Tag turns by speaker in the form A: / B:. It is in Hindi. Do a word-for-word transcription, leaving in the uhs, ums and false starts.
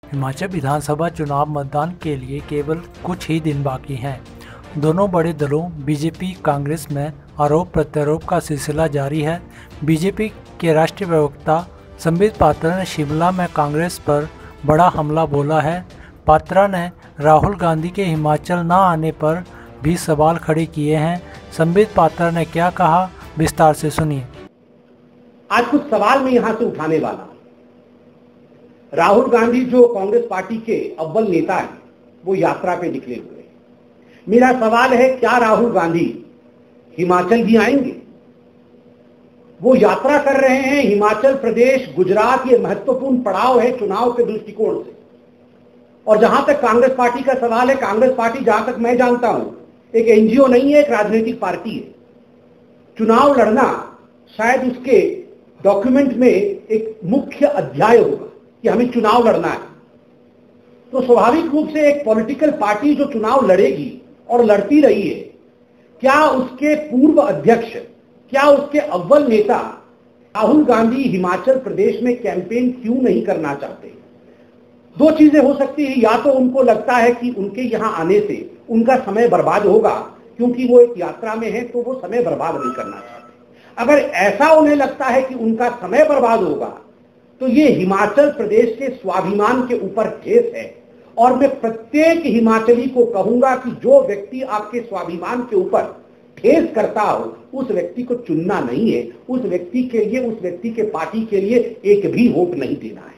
A: हिमाचल विधानसभा चुनाव मतदान के लिए केवल कुछ ही दिन बाकी हैं। दोनों बड़े दलों बीजेपी कांग्रेस में आरोप प्रत्यारोप का सिलसिला जारी है। बीजेपी के राष्ट्रीय प्रवक्ता संबित पात्रा ने शिमला में कांग्रेस पर बड़ा हमला बोला है। पात्रा ने राहुल गांधी के हिमाचल न आने पर भी सवाल खड़े किए हैं। संबित पात्रा ने क्या कहा, विस्तार से सुनिए।
B: आज कुछ सवाल मैं यहां से उठाने वाला हूं। राहुल गांधी जो कांग्रेस पार्टी के अव्वल नेता हैं, वो यात्रा पे निकले हुए हैं। मेरा सवाल है, क्या राहुल गांधी हिमाचल भी आएंगे? वो यात्रा कर रहे हैं हिमाचल प्रदेश, गुजरात, ये महत्वपूर्ण पड़ाव है चुनाव के दृष्टिकोण से। और जहां तक कांग्रेस पार्टी का सवाल है, कांग्रेस पार्टी जहां तक मैं जानता हूं एक एनजीओ नहीं है, एक राजनीतिक पार्टी है। चुनाव लड़ना शायद उसके डॉक्यूमेंट में एक मुख्य अध्याय होगा कि हमें चुनाव लड़ना है। तो स्वाभाविक रूप से एक पॉलिटिकल पार्टी जो चुनाव लड़ेगी और लड़ती रही है, क्या उसके पूर्व अध्यक्ष, क्या उसके अव्वल नेता राहुल गांधी हिमाचल प्रदेश में कैंपेन क्यों नहीं करना चाहते? दो चीजें हो सकती है। या तो उनको लगता है कि उनके यहां आने से उनका समय बर्बाद होगा, क्योंकि वो एक यात्रा में है तो वो समय बर्बाद नहीं करना चाहते। अगर ऐसा उन्हें लगता है कि उनका समय बर्बाद होगा, तो ये हिमाचल प्रदेश के स्वाभिमान के ऊपर ठेस है। और मैं प्रत्येक हिमाचली को कहूंगा कि जो व्यक्ति आपके स्वाभिमान के ऊपर ठेस करता हो, उस व्यक्ति को चुनना नहीं है। उस व्यक्ति के लिए, उस व्यक्ति के पार्टी के लिए एक भी वोट नहीं देना है।